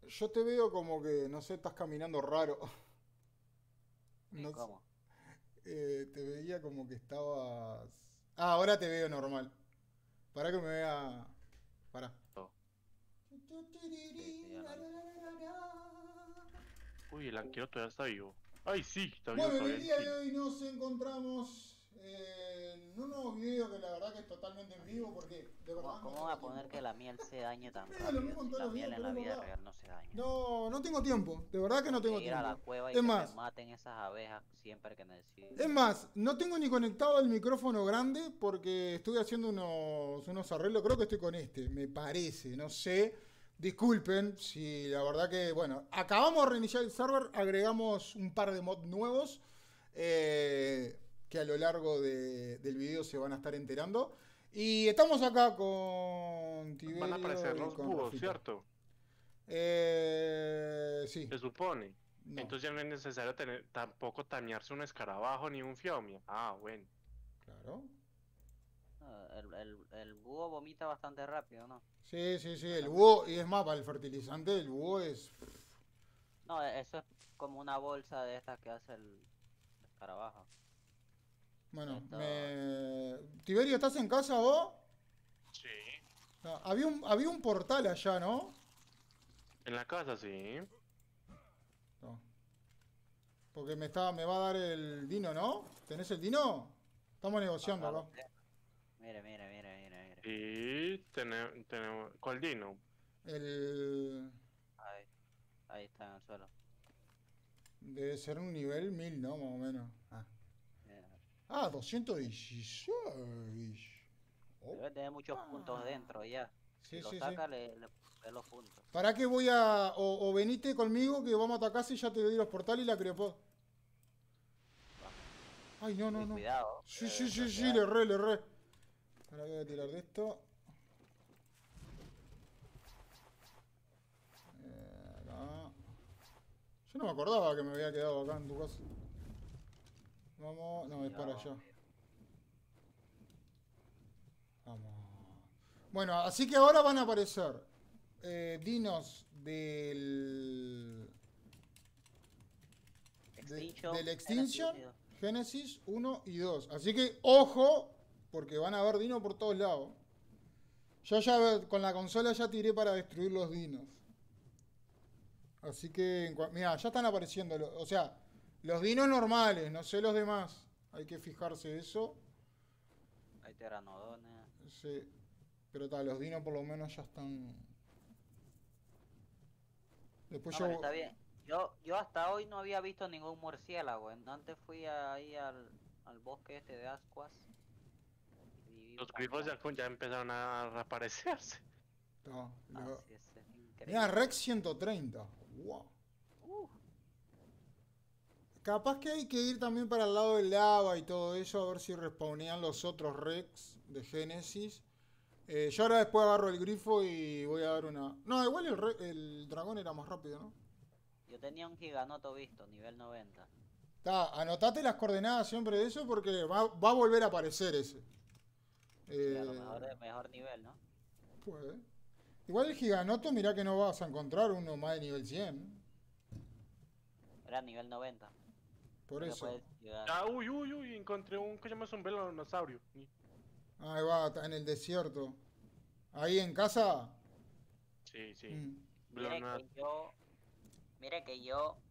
yo te veo como que, no sé, estás caminando raro. ¿Y No sé, cómo? te veía como que estabas... Ah, ahora te veo normal. Para que me vea... Para. Oh, sí, sí, ya lo vi. Uy, el arquero todavía está vivo. Ay, sí, está vivo Bueno, en todavía el el día de kill. hoy nos encontramos en un nuevo video que la verdad que es totalmente en vivo porque de ¿Cómo, verdad no cómo va tengo a poner tiempo. que la miel se dañe tan Me da lo rápido mismo en si todos la los videos, miel en pero la es vida verdad. real no se daña? No, no tengo tiempo. De verdad que no Tengo tengo que ir a la tiempo. cueva y Es que me más, maten esas abejas siempre que es necesite. más, no tengo ni conectado el micrófono grande porque estuve haciendo unos arreglos. Creo que estoy con este, me parece, no sé. Disculpen si la verdad que, bueno, acabamos de reiniciar el server, agregamos un par de mods nuevos que a lo largo del video se van a estar enterando. Y estamos acá con Van a Tiberio aparecer y los con búhos, Rafita. ¿cierto? Sí, Se supone. no, Entonces ya no es necesario tener, tampoco tamearse un escarabajo ni un fiomia. Ah, bueno. claro. El búho vomita bastante rápido, ¿no? Sí, sí, sí, No, el búho, y es más, para el fertilizante, el búho es... no, eso es como una bolsa de estas que hace el escarabajo. Bueno, Esto, Tiberio, ¿estás en casa vos? Sí. No, había un portal allá, ¿no? En la casa, sí. No, porque me va a dar el Dino, ¿no? ¿Tenés el Dino? Estamos negociando acá lo acá. tengo. Mire, mire, mire, mire, mire. Y tenemos, ¿cuál dino? El... Ahí, ahí está en el suelo. Debe ser un nivel 1000, ¿no? Más o menos. Mira, Ah, 216. debe tener muchos puntos Opa. dentro ya. Si Sí, lo sí, sí. saca, le ve los puntos. ¿Para qué voy a... o venite conmigo que vamos a tu casa y ya te doy los portales y la criopod? Va. Ay, no, no, Uy, no. cuidado, Sí, sí, se sí, hace sí, le daño. erré, le erré. Ahora voy a tirar de esto. Acá. Yo no me acordaba que me había quedado acá en tu casa. Vamos, no, Sí, es ya para vamos allá. a ir. Vamos. Bueno, así que ahora van a aparecer dinos del Extinction, Genesis Extinction, y dos. Genesis 1 y 2. Así que ojo, porque van a haber dinos por todos lados. Yo ya con la consola ya tiré para destruir los dinos. Así que, mira, ya están apareciendo. O sea, los dinos normales, no sé los demás. Hay que fijarse eso. Hay pteranodones. Sí, pero tal, los dinos por lo menos ya están. Después No, pero yo. está bien. Yo hasta hoy no había visto ningún murciélago. Antes fui ahí al bosque este de ascuas y vi Los un grifos montón. ya empezaron a reaparecerse. Así es Mira, Rex increíble. 130. Wow. Uh, Capaz que hay que ir también para el lado del lava y todo eso, a ver si respawnean los otros Rex de Génesis. Yo ahora después agarro el grifo y voy a dar una. No, igual el dragón era más rápido, ¿no? yo tenía un giganoto visto, nivel 90. Anotate las coordenadas siempre de eso porque va a volver a aparecer ese. Sí, a lo mejor Eh, es mejor nivel, ¿no? puede. Igual el giganoto, mirá que no vas a encontrar uno más de nivel 100. Era nivel 90. Por Creo que eso. puedes llegar. Ah, uy, uy, uy, encontré un que llama un velonosaurio. Ahí va, está en el desierto. Ahí en casa. Sí, sí. mm, Mire Velona- que yo, mire que yo,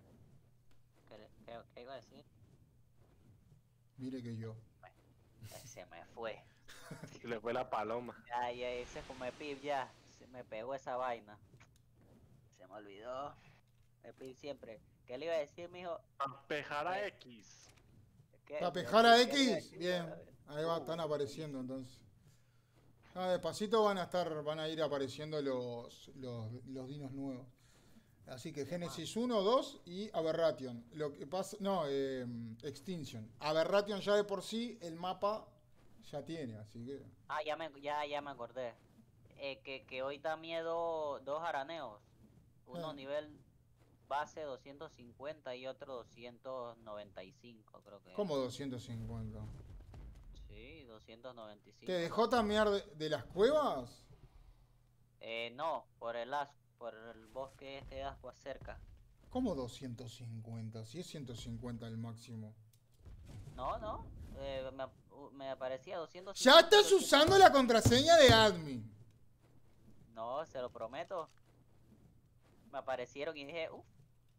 ¿qué iba a decir? mire que yo. Se me fue. Se le fue la paloma. Ay, ese come pip ya. Se me pegó esa vaina. Se me olvidó. El pip siempre. ¿Qué le iba a decir, mijo? Pejara Eh, X. Tapejar a sí, ¿qué le iba a X. decir? Bien. Ahí va, están Sí. apareciendo entonces. Despacito van a ir apareciendo los dinos nuevos. Así que ¿Qué más? Genesis 1, 2 y Aberration. Lo que pasa. No, Extinction. Aberration ya de por sí el mapa ya tiene, así que. Ah, ya me acordé. Que hoy da miedo dos araneos. Uno eh, nivel base 250 y otro 295, creo que es. ¿Cómo 250? Sí, ¿Te 295 dejó los niveles. tamear de las cuevas? No, por el as. por el bosque este de Ascuas cerca. ¿Cómo 250? Si es 150 el máximo. No, no. Me aparecía 250. Ya estás 200. usando la contraseña de admin. No, se lo prometo. Me aparecieron y dije, uff,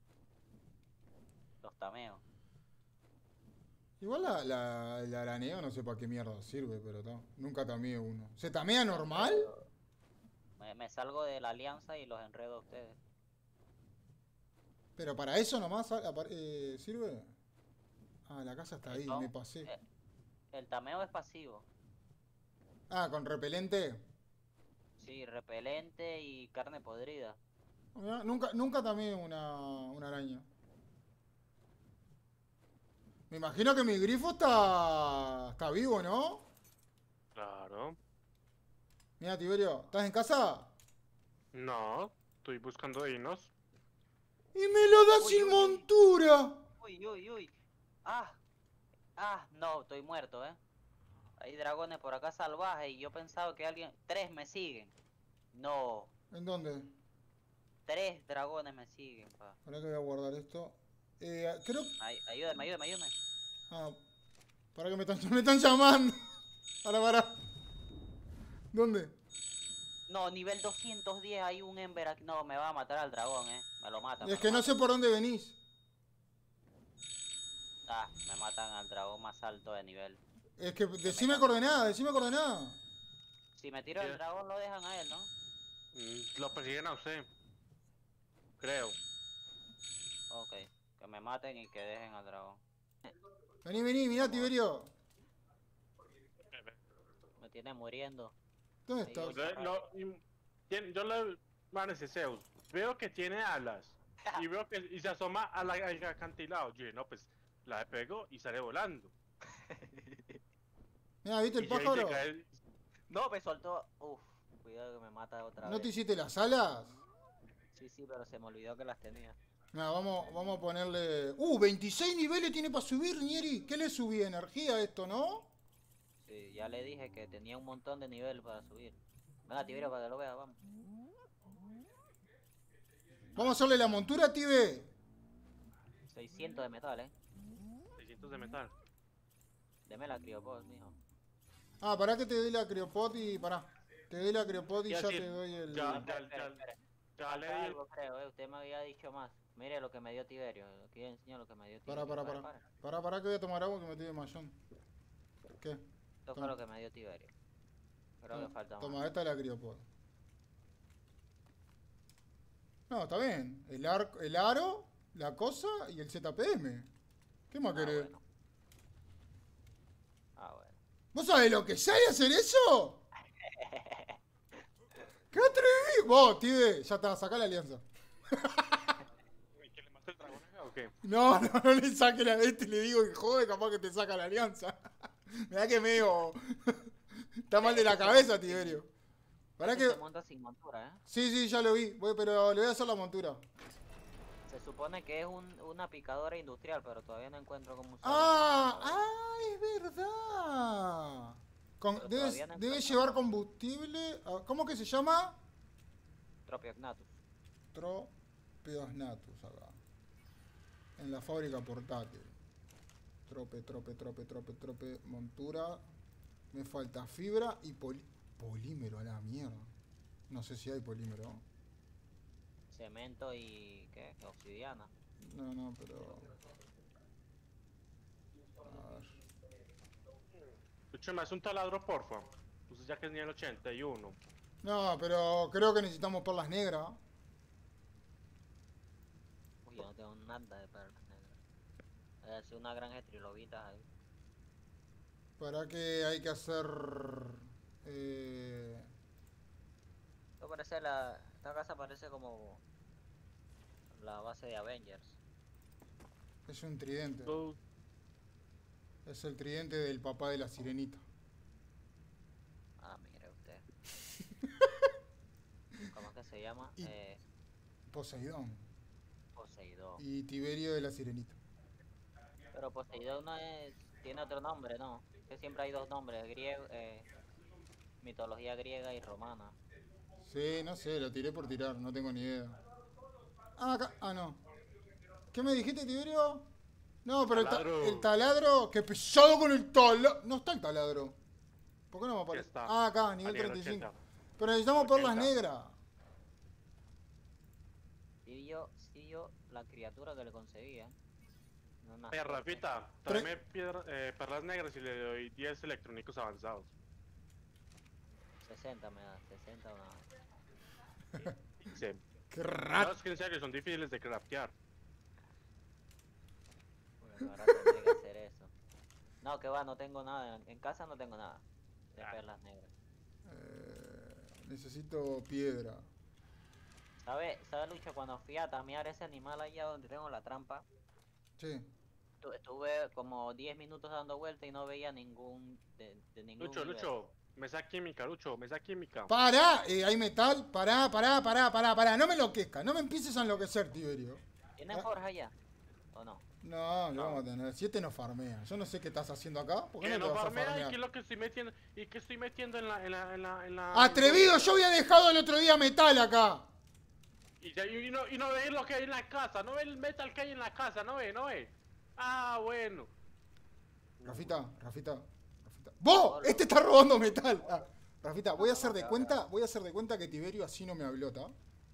los tameo. Igual el araneo no sé para qué mierda sirve, pero nunca tameé uno. ¿Se tamea normal? Me salgo de la alianza y los enredo a ustedes. Pero para eso nomás sirve. Ah, la casa está ahí, No, me pasé. el tameo es pasivo. Ah, con repelente. Sí, repelente y carne podrida. Mirá, nunca tameé una araña. Me imagino que mi grifo está vivo, ¿no? Claro. Mira, Tiberio, ¿estás en casa? No, estoy buscando dinos. Y me lo das Uy, sin uy, uy. montura. Uy, uy, uy. Ah, no, estoy muerto, Hay dragones por acá salvajes y yo pensaba que alguien... 3 me siguen. No, ¿En dónde? 3 dragones me siguen, pa. Ahora que voy a guardar esto. Creo. Ayúdame. Ah, para que me están llamando. Para. ¿Dónde? No, nivel 210 hay un Ember aquí. No, me va a matar al dragón, Me lo mata. Es que no sé por dónde venís. Ah, me matan al dragón más alto de nivel. Es que decime coordenadas. Si me tiro el Bien. dragón lo dejan a él, ¿no? Lo persiguen a usted. Creo. Ok, que me maten y que dejen al dragón. Vení, mirá, Tiberio. Me tiene muriendo. ¿Dónde Ahí estás? voy. Yo le manecí Zeus. Veo que tiene alas. Y veo que y se asoma al acantilado. Yo dije, no, pues la pego y sale volando. Mirá, ¿viste el Y ahí pájaro? llega él. No, me soltó. Uf, cuidado que me mata otra ¿No te vez. hiciste las alas? Sí, pero se me olvidó que las tenía. Mirá, vamos a ponerle... 26 niveles tiene para subir, Nieri. ¿Qué le subí? Energía a esto, ¿no? Sí, ya le dije que tenía un montón de nivel para subir. Venga, Tiberio, para que lo vea, vamos. Vamos a hacerle la montura, Tibe. 600 de metal, 600 de metal. Deme la criopod, mijo. Ah, pará que te doy la criopod y pará. Te doy la criopod y Ya, ya sí, te doy el... ya. Espere. Ya le Falta di. algo, creo, Usted me había dicho más. Mire lo que me dio Tiberio. Aquí enseño lo que me dio Tiberio. Pará que voy a tomar agua que me estoy de mayón. ¿Qué? Esto fue Toma. lo que me dio Tiberio. Creo que falta más. Toma, esta es la criopod. No, está bien. El aro, la cosa y el ZPM. ¿Qué más querés? Bueno. Bueno. ¿Vos sabés lo que sale hacer eso? ¿Qué atreví? Vos, Tibe, ya está, sacá la alianza. ¿Que le mate el dragón acá o qué? No le saque la este, le digo que jode, capaz que te saca la alianza. Mirá que medio. Está mal de la cabeza, Tiberio. ¿Para Este que? se monta sin montura, Sí, ya lo vi, pero le voy a hacer la montura. Se supone que es una picadora industrial, pero todavía no encuentro cómo usarla. Es verdad. Pero todavía no Debe encuentro llevar cómo. combustible. ¿Cómo que se llama? Tropiognatus. Tropeosnatus acá. En la fábrica portátil. Trope, montura. Me falta fibra y polímero a la mierda. No sé si hay polímero. Cemento y... ¿qué? Obsidiana. No, pero... A ver. Escúchame, es un taladro, porfa. Entonces ya que es nivel 81. No, pero creo que necesitamos perlas negras. Uy, yo no tengo nada de perlas negras. Voy a hacer una granja de trilobitas ahí. ¿Para qué hay que hacer? Esto parece esta casa parece como la base de Avengers. Es un tridente. Oh, Es el tridente del papá de la sirenita. Ah, mire usted. ¿Cómo es que se llama? Y- Poseidón. Poseidón. Y Tiberio de la sirenita. Pero Poseidón no es... tiene otro nombre, ¿no? Que siempre hay dos nombres, griego, mitología griega y romana. Sí, no sé, lo tiré por tirar, no tengo ni idea. Ah, acá. Ah, no. ¿Qué me dijiste, Tiberio? No, pero Taladro. el taladro. ¡Qué pesado con el taladro! No está el taladro. ¿Por qué no me Aquí aparece? está. Ah, acá, A nivel nivel 35. 80. Pero necesitamos perlas 80. negras. Sí, yo, la criatura que le conseguía. No, no, Rafita, tráeme perlas negras y le doy 10 electrónicos avanzados. 60 me da, 60 o nada. Sí. ¡Qué No, raro! es que en serio, son difíciles de craftear. Porque ahora tendré que hacer eso. No, que va, no tengo nada. En casa no tengo nada de Ah. perlas negras. Necesito piedra. ¿Sabe, Lucho? Cuando fui a tamear ese animal allá donde tengo la trampa, Sí. estuve como 10 minutos dando vuelta y no veía ningún de ningún nivel. Lucho, mesa química, mesa química. ¡Para! Hay metal. Pará. No me enloquezca. No me empieces a enloquecer, Tiberio. ¿Tienen forja ya? ¿O no? No, No. vamos a tener. 7 no farmea. Yo no sé qué estás haciendo acá. ¿Por qué Que no te no vas a farmea y farmear? que es lo que estoy metiendo. Y que estoy metiendo en la. ¡Atrevido! Yo había dejado el otro día metal acá. Y no ve lo que hay en la casa, no ve el metal que hay en la casa, no ve. Ah, bueno. Rafita. ¡Vos! Este está robando metal. Ah, Rafita, voy a hacer de cuenta que Tiberio así no me habló, ¿tá?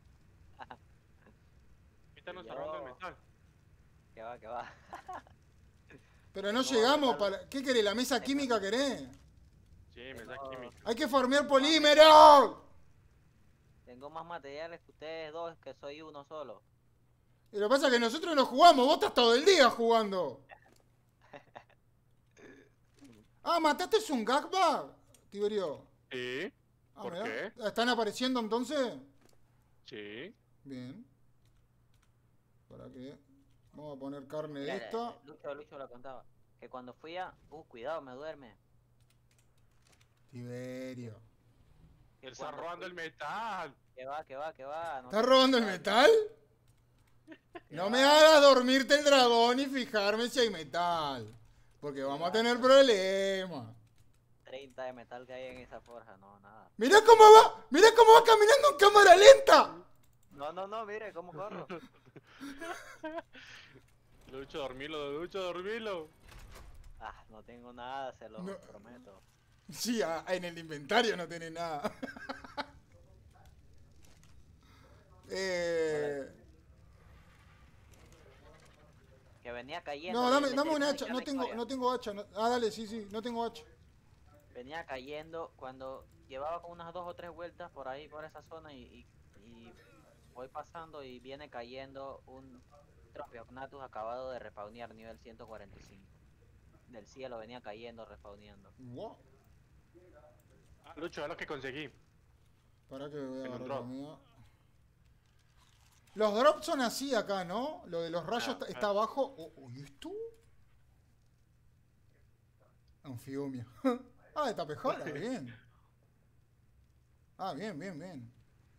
Ahorita nos está robando el metal. Que va. Pero no No, llegamos metal. para... ¿Qué querés? ¿La mesa química querés? Sí, mesa No. química. ¡Hay que farmear polímero! Tengo más materiales que ustedes dos, que soy uno solo. Y lo que pasa es que nosotros no jugamos, vos estás todo el día jugando. Ah, ¿mataste un gagbag, Tiberio? Sí, Ah, ¿por mirá. qué? ¿Están apareciendo entonces? Sí. Bien. ¿Para qué? Vamos a poner carne de Mira, esta. Lucho lo contaba. Que cuando fui a... cuidado, me duerme. Tiberio. Que Él está cuando robando el fui- metal. Que va. No ¿Estás sé robando el qué metal? No me hagas dormirte el dragón y fijarme si hay metal. Porque vamos a tener problemas. 30 de metal que hay en esa forja, no, nada. Mirá cómo va caminando en cámara lenta. No, mire cómo corro. Lucho, dormilo. Ah, no tengo nada, se lo No. prometo. Sí, en el inventario no tiene nada. Que venía cayendo. No, dame le un termino hacha. de echar la historia. No tengo hacha. Ah, dale, sí, no tengo hacha. Venía cayendo cuando llevaba como unas 2 o 3 vueltas por ahí, por esa zona y voy pasando y viene cayendo un Tropiognathus acabado de respawnear nivel 145. Del cielo venía cayendo, respawneando. Wow. Lucho, es lo que conseguí. Para que voy a En un agarrar drop. la mía. Los drops son así acá, ¿no? Lo de los rayos está abajo. ¿Y esto? Anfiomia. Ah, de tapejara, bien. Ah, bien.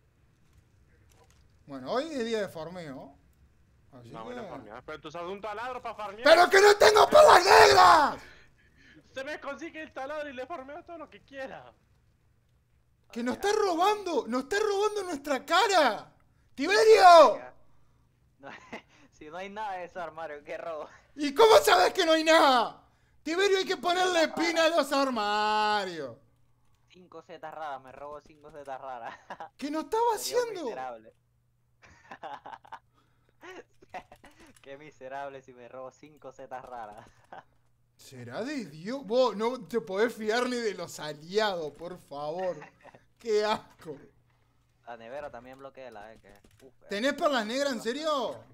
Bueno, hoy es día de farmeo. Así No, que... bueno, farmear. Pero tú sabes un taladro para farmear. ¡Pero que no tengo perlas negras! Se me consigue el taladro y le farmeo todo lo que quiera. ¡Que nos está robando! ¡Nos está robando nuestra cara! ¡Tiberio! No, si no hay nada de eso, armario, qué robo. ¿Y cómo sabes que no hay nada? Tiberio, hay que ponerle espina a los armarios. 5 setas raras, me robo 5 setas raras. ¿Qué no estaba Sería un haciendo? miserable. Qué miserable si me robo 5 setas raras. ¿Será de Dios? Vos no te podés fiar ni de los aliados, por favor. ¡Qué asco! La nevera también bloquea que... ¿Tenés perlas negras, en serio?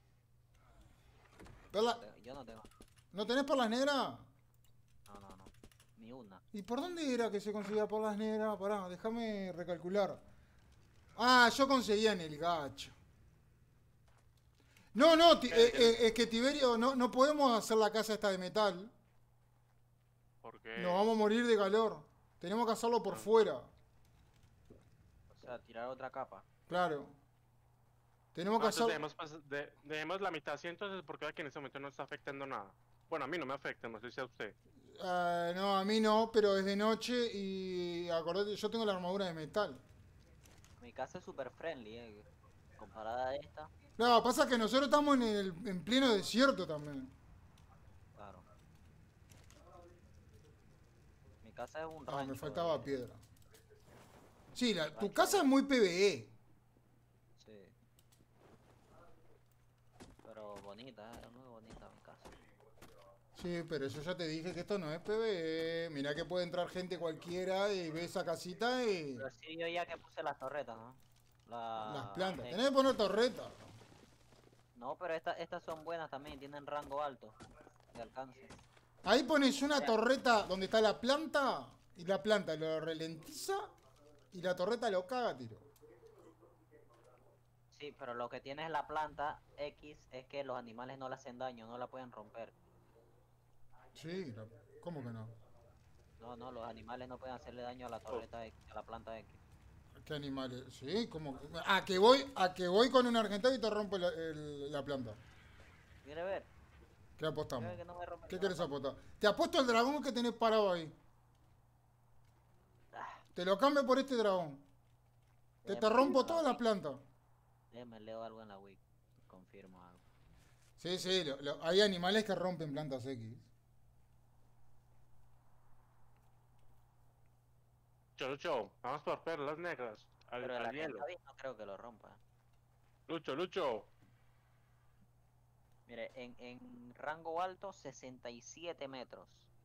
Yo no tengo. ¿No tenés perlas negras? No. Ni una. ¿Y por dónde era que se conseguía perlas negras? Pará, déjame recalcular. Ah, yo conseguía en el gacho. No, es que Tiberio, no podemos hacer la casa esta de metal. Porque. Nos vamos a morir de calor. Tenemos que hacerlo por fuera. O sea, tirar otra capa. Claro. Tenemos que Entonces hacer... dejemos la mitad así entonces porque vea que en ese momento no está afectando nada. Bueno, a mí no me afecta, no sé si a usted. no, a mí no, pero es de noche y acordate, yo tengo la armadura de metal. A mí casa es super friendly, comparada a esta, No, pasa que nosotros estamos en pleno desierto también. claro. Mi casa es un Ah, me rancho. faltaba piedra. Sí, tu Rancho. casa es muy PvE. Sí. Pero bonita, es muy bonita mi casa. Sí, pero yo ya te dije que esto no es PvE. Mirá que puede entrar gente cualquiera y ve esa casita y Pero sí, yo ya que puse las torretas, ¿no? las plantas. X. Tenés que poner torreta. No, pero estas son buenas también, tienen rango alto de alcance. Ahí pones una Ya. torreta donde está la planta y la planta lo ralentiza y la torreta lo caga, tiro. Sí, pero lo que tiene es la planta X es que los animales no le hacen daño, no la pueden romper. Sí, ¿cómo que no? No, los animales no pueden hacerle daño a la torreta X, a la planta X. ¿Qué animales? Sí, ¿cómo? A que voy con un argentino y te rompo la planta. Mire ver, ¿Qué apostamos? mire que no me rompe ¿Qué ni la querés planta. apostar? Te apuesto el dragón que tenés parado ahí. Ah, Te lo cambio por este dragón. Te déjeme rompo leo toda la planta. déjeme leo algo en la wiki, confirmo algo. Sí, sí, hay animales que rompen plantas X. Lucho, vamos por perlas negras. Pero el Al hielo. Argentavis no creo que lo rompa. Lucho. Mire, en rango alto 67 metros.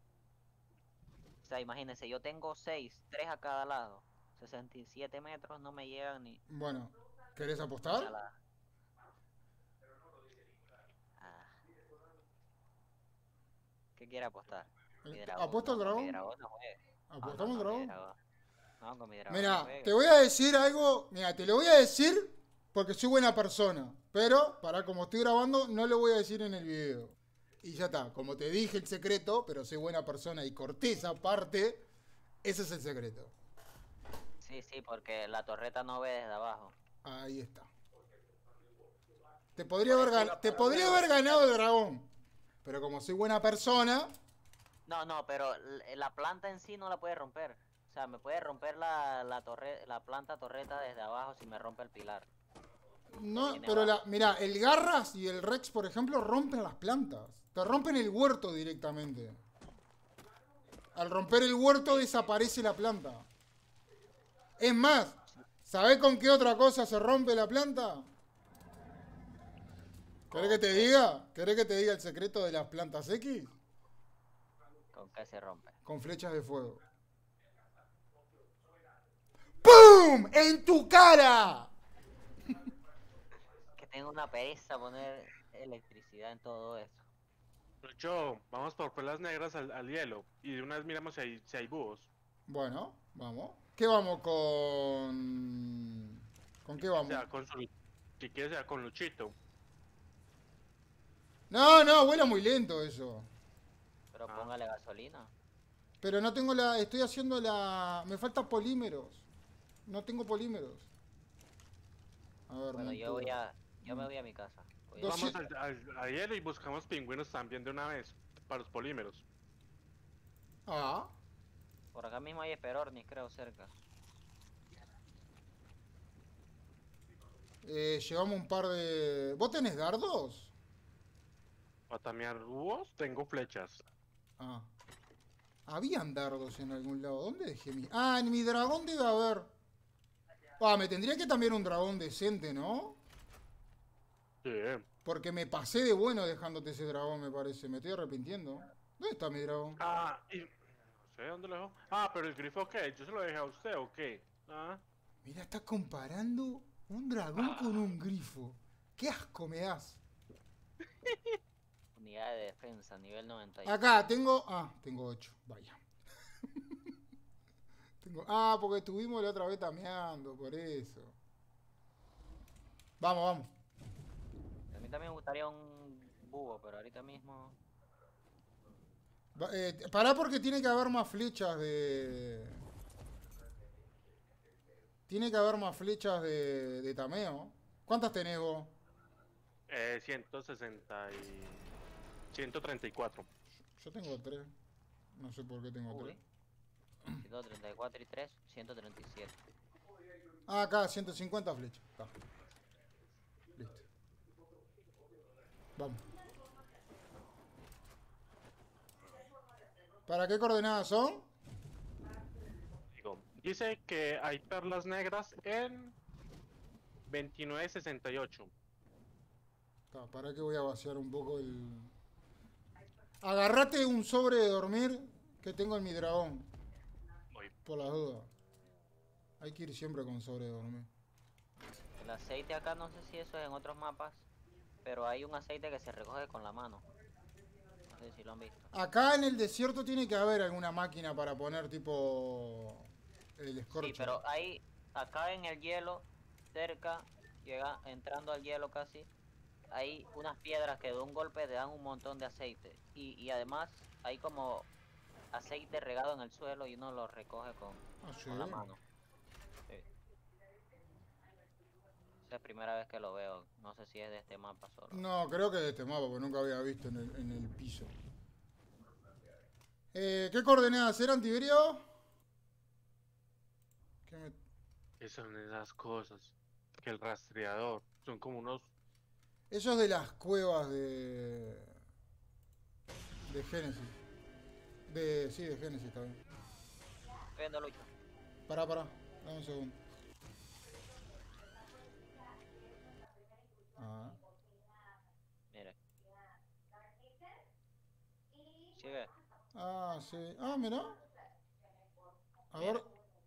O sea, imagínense, yo tengo 6, 3 a cada lado. 67 metros no me llegan ni Bueno, ¿querés a apostar? la... Ah, ¿qué quiere apostar? Mi dragón. ¿Apuesto al No, con mi dragón? dragón no juegue. ¿Apostamos al No, con mi dragón? dragón. No, con mi dragón no Mira, juegue. te voy a decir algo. Mira, te lo voy a decir porque soy buena persona. Pero, como estoy grabando, no lo voy a decir en el video. Y ya está. Como te dije el secreto, pero soy buena persona y corté esa parte, ese es el secreto. Sí, porque la torreta no ve desde abajo. Ahí está. Te podría haber ganado el dragón. Pero como soy buena persona, No, pero la planta en sí no la puede romper. O sea, me puede romper la planta torreta desde abajo si me rompe el pilar. no, Viene pero abajo. mira, el Garras y el Rex, por ejemplo, rompen las plantas. Te rompen el huerto directamente. Al romper el huerto desaparece la planta. Es más, ¿sabés con qué otra cosa se rompe la planta? ¿Querés que te diga? ¿Querés que te diga el secreto de las plantas X? ¿Con qué se rompe? Con flechas de fuego. ¡Pum! ¡En tu cara! Que tengo una pereza poner electricidad en todo eso. Lucho, vamos por perlas negras al hielo. Y de una vez miramos si hay búhos. Bueno, vamos. ¿Qué vamos con...? ¿Con qué O vamos? sea, si quieres sea con Luchito. No, vuela muy lento eso. Pero Ah. póngale gasolina. Pero no tengo estoy haciendo me faltan polímeros. No tengo polímeros. A ver, Bueno, yo montura. me voy a mi casa. Voy a- Dos- Vamos al hielo y buscamos pingüinos también de una vez. Para los polímeros. Ah, Por acá mismo hay esperornis, creo, cerca. llevamos un par de... ¿Vos tenés dardos? Para tamear búhos, tengo flechas. Ah. Habían dardos en algún lado. ¿Dónde dejé mi...? Ah, en mi dragón debe haber. Ah, me tendría que también un dragón decente, ¿no? Sí. Porque me pasé de bueno dejándote ese dragón, me parece. Me estoy arrepintiendo. ¿Dónde está mi dragón? Ah, y... No sé dónde lo dejó. Ah, pero el grifo, ¿qué? ¿Yo se lo dejé a usted o qué? Ah. Mira, está comparando un dragón con un grifo. ¡Qué asco me das! Unidad de defensa, nivel 91. Acá, tengo... Ah, tengo 8. Vaya. Porque estuvimos la otra vez tameando, por eso. Vamos. A mí también me gustaría un búho, pero ahorita mismo... Pará porque tiene que haber más flechas de... Tiene que haber más flechas de tameo. ¿Cuántas tenés vos? 160 y... 134. Yo tengo 3. No sé por qué tengo 3. Uy. 134 y 3, 137. Ah, acá, 150 flechas. Acá. Listo. Vamos. ¿Para qué coordenadas son? Digo, dice que hay perlas negras en 2968. ¿Para qué voy a vaciar un poco el...? Agarrate un sobre de dormir que tengo en mi dragón. Voy. Por las dudas. Hay que ir siempre con sobre de dormir. El aceite acá, no sé si eso es en otros mapas, pero hay un aceite que se recoge con la mano. No sé si lo han visto. Acá en el desierto tiene que haber alguna máquina para poner tipo... el escorcho. Sí, pero hay, acá en el hielo, cerca, entrando al hielo casi, hay unas piedras que de un golpe te dan un montón de aceite. Y además hay como aceite regado en el suelo y uno lo recoge Ah, sí. con la mano. Sí. Esa es primera vez que lo veo. No sé si es de este mapa solo. No, creo que de este mapa, porque nunca había visto en el piso. ¿Qué coordenadas eran, Tiberio? ¿Qué me... ¿Qué son esas cosas? Que el rastreador. Son como unos... Eso es de las cuevas de... de Génesis. Sí, de Génesis también. Estoy viendo lucha. Pará, dame un segundo. Ah, Mire. Sigue. ah, sí. Ah, mira. A Mira. ver.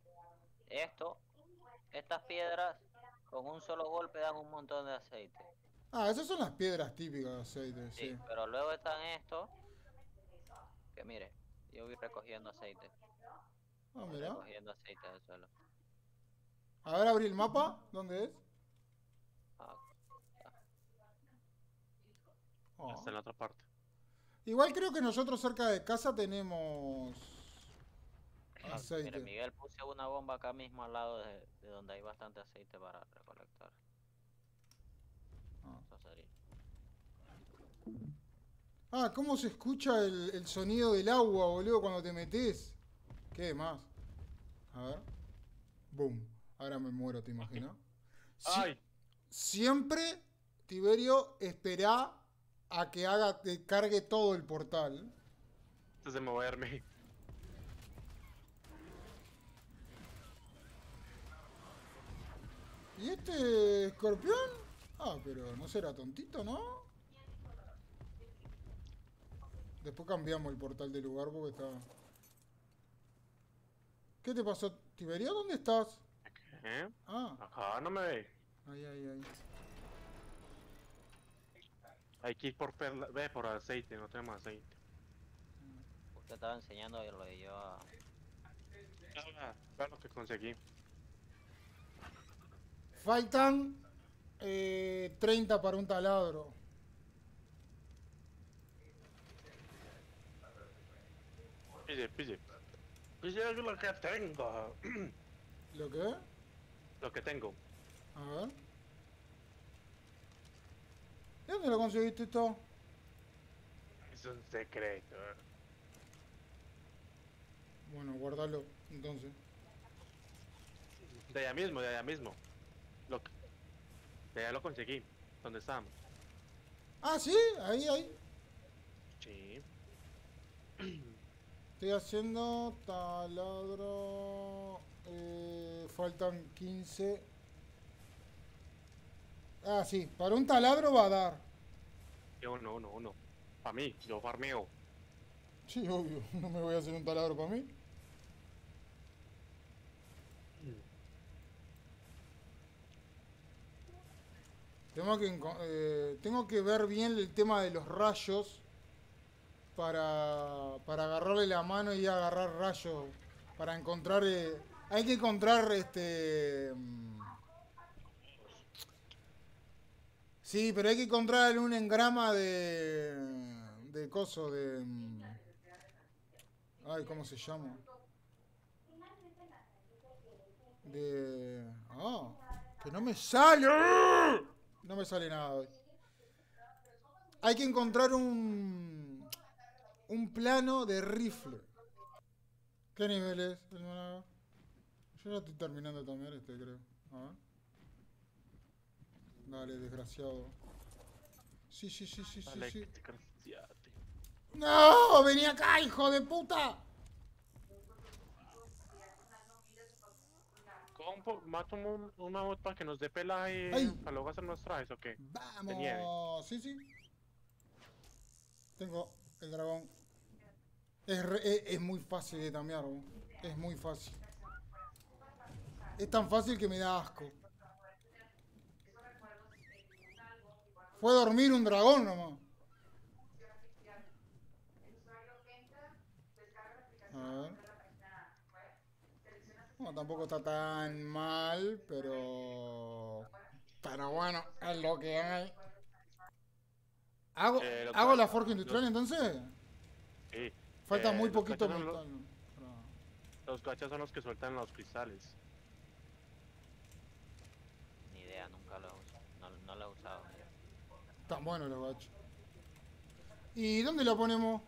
Estas piedras con un solo golpe dan un montón de aceite. Ah, esas son las piedras típicas de aceite, Sí, sí. pero luego están estos, que mire, yo voy recogiendo aceite. Ah, Voy mira. recogiendo aceite del suelo. A ver, abrí el mapa. ¿Dónde es? Ah, Oh. Hasta en la otra parte. Igual creo que nosotros cerca de casa tenemos aceite. mire, Miguel, puse una bomba acá mismo al lado de donde hay bastante aceite para recolectar. Ah. Eso sería. Ah, ¿cómo se escucha el sonido del agua, boludo, cuando te metes? ¿Qué más? A ver. Boom. Ahora me muero, ¿te imaginas? ¡Ay! Siempre, Tiberio, espera a que cargue todo el portal. Antes de moverme. ¿Y este escorpión? Ah, pero no será tontito, ¿no? Después cambiamos el portal de lugar porque está... ¿Qué te pasó, Tiberio? ¿Dónde estás? ¿Qué? Ah, Acá no me ve. ahí. Hay que ir por perla... Ve, por aceite, no tenemos aceite. Usted estaba enseñando y lo de yo a... Ve lo que conseguí. Faltan 30 para un taladro. Pille. Pille lo que tengo. ¿Lo qué? Lo que tengo. A ver. ¿De dónde lo conseguiste esto? Es un secreto. Bueno, guardalo, entonces. De allá mismo. Lo que... De allá lo conseguí. ¿Dónde estábamos? Ah, sí, ahí. Sí. Estoy haciendo taladro. Faltan 15. Ah, sí, para un taladro va a dar. Yo uno. Para mí, yo farmeo. Sí, obvio, no me voy a hacer un taladro para mí. Tengo que ver bien el tema de los rayos para agarrarle la mano y agarrar rayos. Para encontrar... hay que encontrar sí, pero hay que encontrar un engrama de coso, ay, ¿cómo se llama? Que no me sale. No me sale nada hoy. Hay que encontrar un plano de rifle. ¿Qué nivel es? Yo ya estoy terminando también creo. A ver. Dale, desgraciado. Sí, sí, sí, sí, sí, Dale, sí. desgraciate. ¡No! ¡Vení acá, hijo de puta! Mato un mamut para que nos dé pelaje ¡Ay! para luego hacer los trajes o qué? De nieve. ¡Vamos! Sí, sí. Tengo el dragón. Es muy fácil de tamear, bro. Es muy fácil. Es tan fácil que me da asco. Fue dormir un dragón nomás. A ver. No, tampoco está tan mal, pero... Pero bueno, es lo que hay. ¿Hago, Los ¿hago la gachas- forja industrial entonces? Sí. Falta muy Los poquito gachas son metal. los gachas son los que sueltan los cristales. Ni idea, nunca lo he usado. No lo he usado. Mira. Están buenos los gachos. ¿Y dónde la ponemos?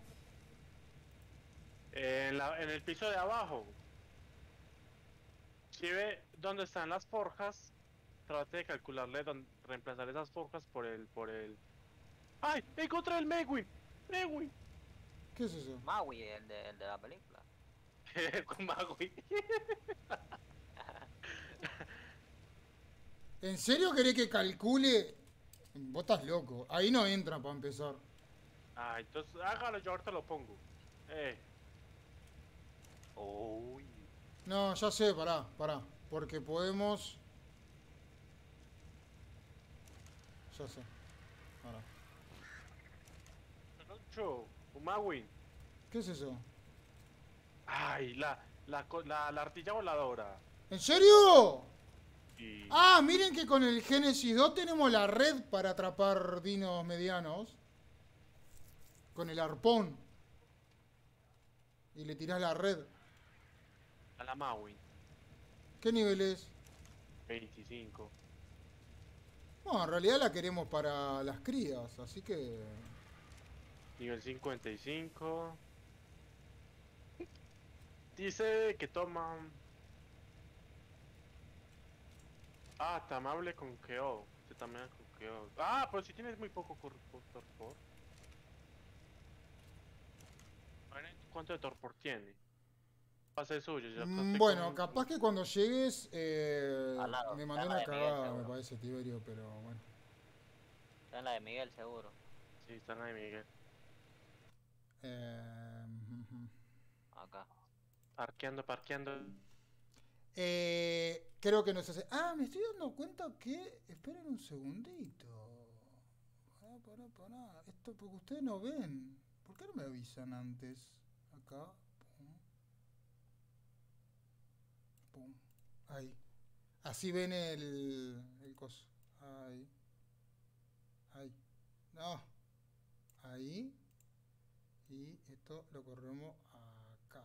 En el piso de abajo. Si ve dónde están las forjas, trate de calcularle reemplazar esas forjas por el. ¡Ay! ¡Encontré el Megwin! ¡Megwin! ¿Qué es eso? Maui, el de la película. Con Magui. ¿En serio querés que calcule? Vos estás loco. Ahí no entra para empezar. Ah, entonces hágalo, yo ahorita lo pongo. Uy. No, ya sé, pará. Porque podemos... Ya sé. Pará. Lucho, un Magwin. ¿Qué es eso? Ay, la artilla voladora. ¿En serio? Y. Ah, miren que con el Genesis 2 tenemos la red para atrapar dinos medianos. Con el arpón. Y le tirás la red. A la Magwin. ¿Qué nivel es? 25. No, en realidad la queremos para las crías, así que... Nivel 55. Dice que toma. Ah, tamable con Keo. Este también con Keo. Ah, pero si tienes muy poco torpor. ¿Cuánto de torpor tiene? Pase suyo, ya estoy Bueno, con- capaz que cuando llegues Al lado, me mandé está una la de Miguel, cagada, me seguro. parece, Tiberio, pero bueno. Está en la de Miguel, seguro. Sí, están ahí, Miguel. Ujú. Acá. Parqueando. Creo que no se hace... Ah, me estoy dando cuenta que... Esperen un segundito. Pará. Esto porque ustedes no ven. ¿Por qué no me avisan antes? Acá. Pum. Ahí. Así ven el coso. Ahí. No. Ahí. Y esto lo corremos acá.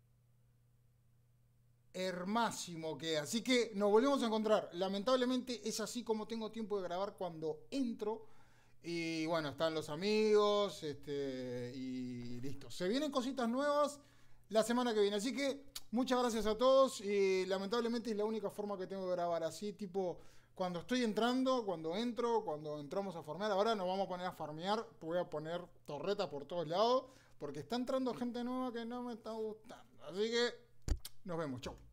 Hermásimo queda. Así que nos volvemos a encontrar. Lamentablemente es así como tengo tiempo de grabar cuando entro. Y bueno, están los amigos. Y listo. Se vienen cositas nuevas la semana que viene. Así que muchas gracias a todos. Y lamentablemente es la única forma que tengo de grabar así, tipo cuando estoy entrando, cuando entro, cuando entramos a farmear. Ahora nos vamos a poner a farmear. Voy a poner torreta por todos lados. Porque está entrando gente nueva que no me está gustando. Así que nos vemos. Chau.